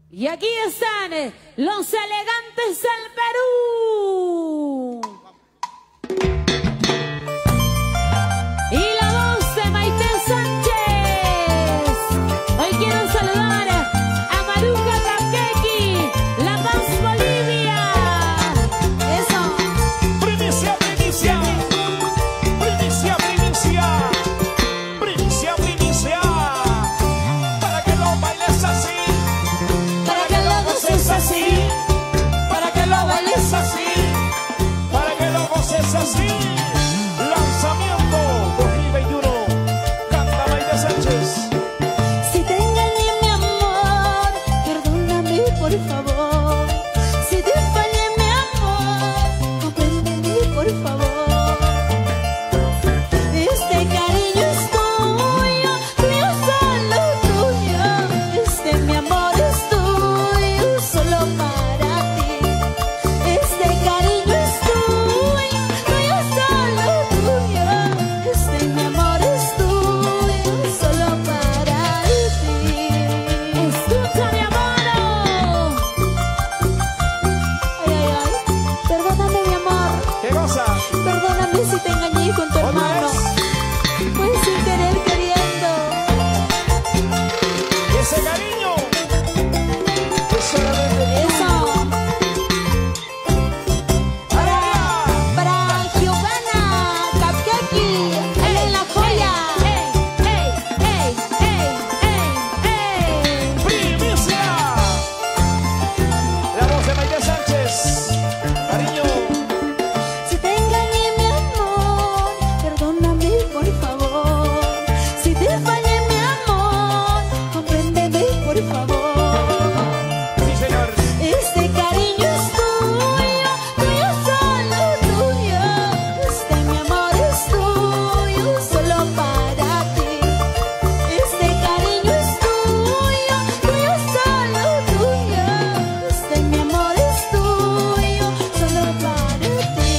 Y aquí están los elegantes del Perú. Y la voz de Maite Sánchez. Hoy quiero saludar a Maruja Caquequi, La Paz, Bolivia. Eso. Primicia, primicia. Primicia, primicia. Primicia, primicia. Para que lo bailes así. Para que lo goces así. Para que lo bailes así. Para que lo goces así. Lanzamiento 2021. Canta Maite Sánchez. Si te engañé, mi amor, perdóname, por favor. Si te fallé, mi amor, compréndeme, por favor. Este cariño es tuyo, tuyo, solo tuyo. Este mi amor es tuyo, solo para ti. Este cariño es tuyo, tuyo, solo tuyo. Este mi amor es tuyo, solo para ti. Escucha, mi amor. Ay, ay, ay. Perdóname, mi amor. ¿Qué cosa? Perdóname si te engañé con tu ¿Otra hermano. vez? Pues sin querer queriendo. Y ese cariño es solamente Eso. Para Giovanna Caquequi, en la joya. primicia. La voz de Maite Sánchez. Cariño. Si te engañé, mi amor, perdóname, por favor. Si te fallé, mi amor, compréndeme, por favor. Sí, señor. Este cariño es tuyo, tuyo, solo tuyo. Este mi amor es tuyo, solo para ti. Este cariño es tuyo, tuyo, solo tuyo. Este mi amor es tuyo, solo para ti.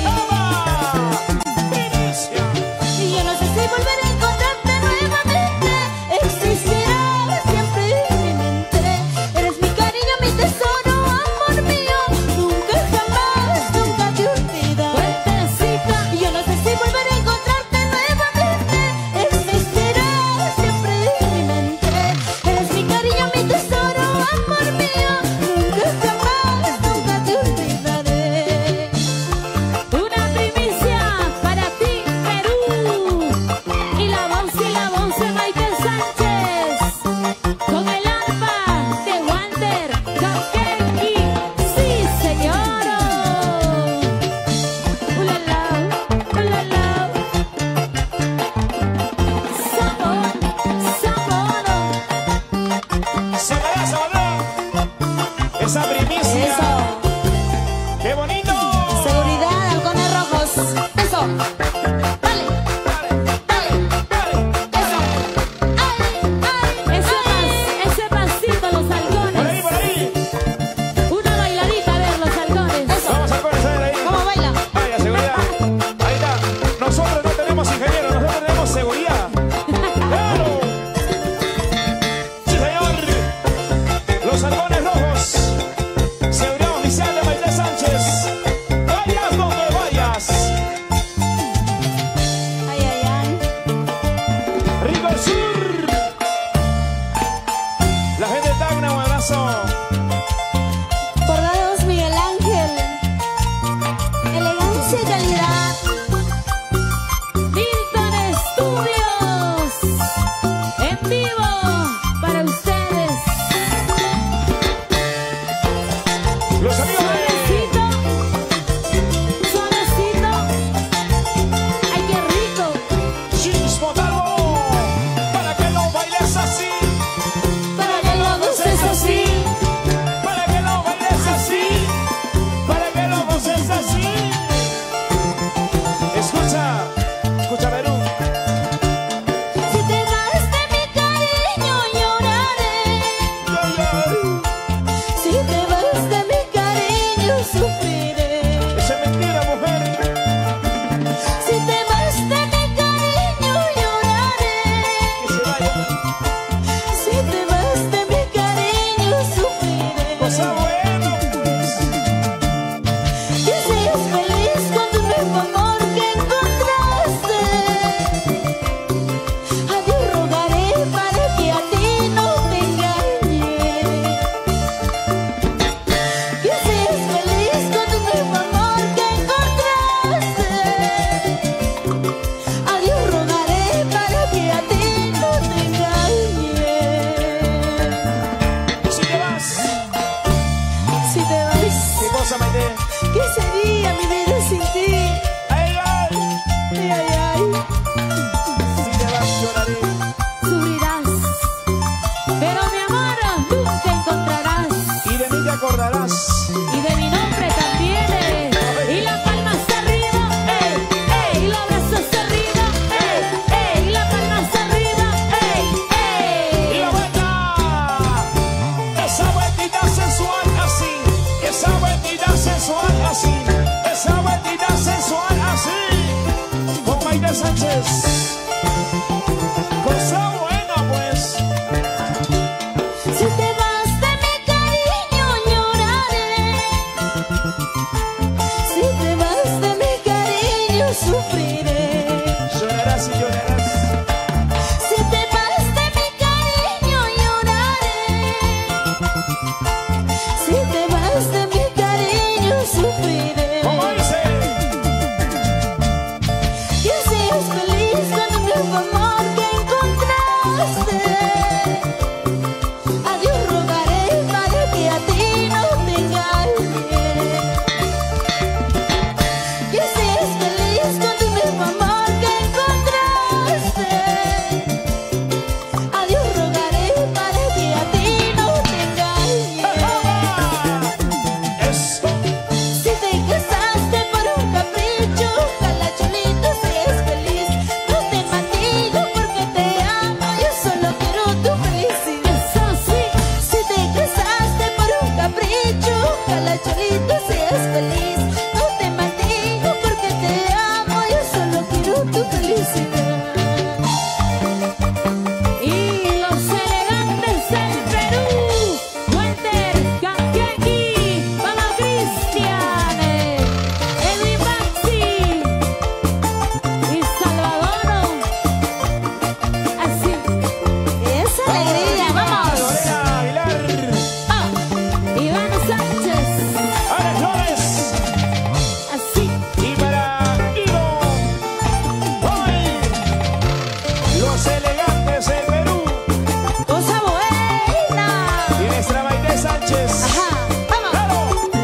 Primicia. Y yo no sé si volver a encontrarte nuevamente. Existirás siempre en mi mente. Eres mi cariño, mi tesoro, amor mío. Nunca jamás, nunca te olvidaré. Y yo no sé si volver a encontrarte nuevamente. Existirás siempre en mi mente. Eres mi cariño, mi tesoro, amor mío. Nunca jamás, nunca te olvidaré. Una primicia para ti, Perú. Y la voz de Maite Sánchez. Con el arpa de Walter Caquequi. Sí, señor. Ulala, ulala. Sabor, sabor. Sabalá, sabalá. Esa primicia. Eso. ¡Qué bonito! Seguridad, halcones rojos. Eso. Dale. Eso. Ay, ese pasito, los Por halcones. ahí, por ahí. Una bailadita, a ver, los halcones. Eso. Vamos a ver ahí. ¿Cómo baila? Vaya, seguridad. Ahí está. Nosotros no tenemos ingeniero, nosotros tenemos seguridad. ¡Claro! Sí, señor. Los halcones rojos. Seguridad oficial de Maite Sánchez. Vayas donde vayas. Ay, ay, ay. Rico al sur. La gente de Tacna, un abrazo. Bordados Miguel Ángel. Elegancia y calidad. Hilton Studios. En vivo para ustedes. Los amigos de Suavecito. Suavecito. Ay, qué rico. Chismo Talbo. Para que lo bailes así. Para que lo goces así. nunca encontrarás. Y de mí te acordarás. Y de mi nombre también, y la palma hasta arriba, y los brazos arriba, y la palma hasta arriba, Y la vuelta. Esa vueltita sensual así. Esa vueltita sensual así. Esa vueltita sensual así. Con Maite Sánchez. Cosa buena pues. Si te vas de mi cariño lloraré. Si te vas de mi cariño sufriré. Llorarás y llorarás. Si te vas de mi cariño lloraré. Si te vas de mi cariño sufriré. ¿Cómo dice? Que seas feliz con el nuevo amor que encontraste. A Dios rogaré para que a ti no te engañe. Que seas feliz con el nuevo amor que encontraste. A Dios rogaré para que a ti no te engañe. Eso. Si te casaste por un capricho, ojalá Cholito seas feliz. No te maldigo porque te amo, yo solo quiero tu felicidad. Eso sí. Si te casaste por un capricho, ojalá Cholito seas feliz. No te maldigo porque te amo, yo solo quiero tu felicidad. Y los elegantes del Perú, Walter, Kakiaki, Mama Cristian, Edwin Maxi y Salvador. Así, esa alegría, vamos. Lorena Aguilar. Iván Sánchez, Alex Flores. así. Y para Ivo. Hoy. Los elegantes del Perú. Cosa buena. Y nuestra Maite Sánchez. Ajá, vamos. ¡Claro!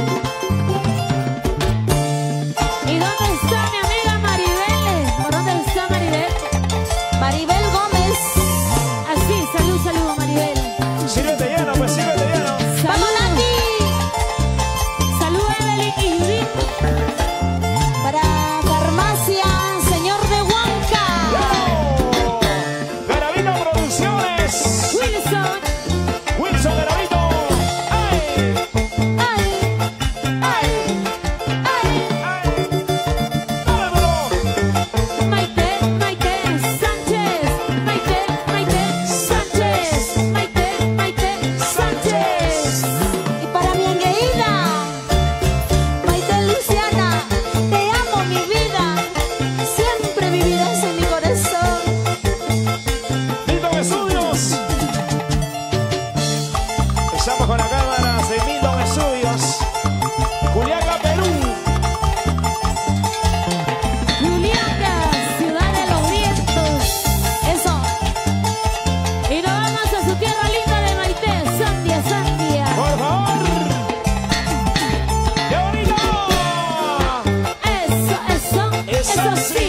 ¿Y dónde está mi amiga Maribel? ¿Por dónde está Maribel? Maribel Gómez. Así, salud, Maribel. Sírvete lleno, pues sírvete lleno. ¡Vamos, Nati! Salud, Evelyn y Judith. Para Farmacia Señor de Huanca. ¡Claro! Garavito Producciones. Wilson. Wilson Garavito. ¡Ay! ¡Ay! ¡Ay! ¡Ay! ¡Ay! ¡Vámonos! Maite Sánchez. Maite Sánchez. Maite Sánchez. Y para mi engreída, Maite Luciana, te amo mi vida. Siempre vivirás en mi corazón. Milton Estudios. Empezamos con la cámara de Milton Estudios. Juliaca, Perú. Juliaca, ciudad de los vientos. Eso. Y nos vamos a su tierra linda de Maite, Sandia. Por favor. ¡Qué bonito! Eso sí.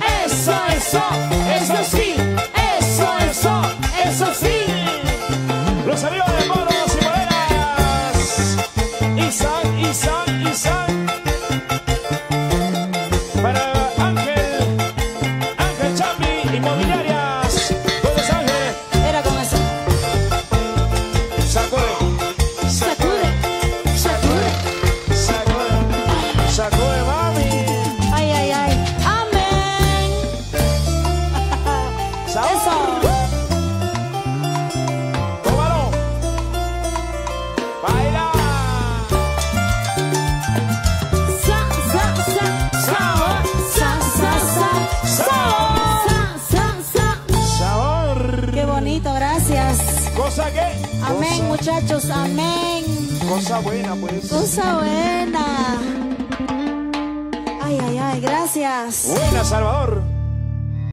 Eso sí. Los amigos de Moros y Morenas. Isan. Para Ángel Chambi, Inmobiliarias. ¿Dónde es Ángel? Era con eso. Sacude. Sacude, mami. Ay. Amén. Sabor. Eso. Tómalo. Baila. Sabor. Qué bonito, gracias. Cosa que. Amén, muchachos, amén. Cosa buena, pues. Cosa buena. Ay, gracias. Buena, Salvador.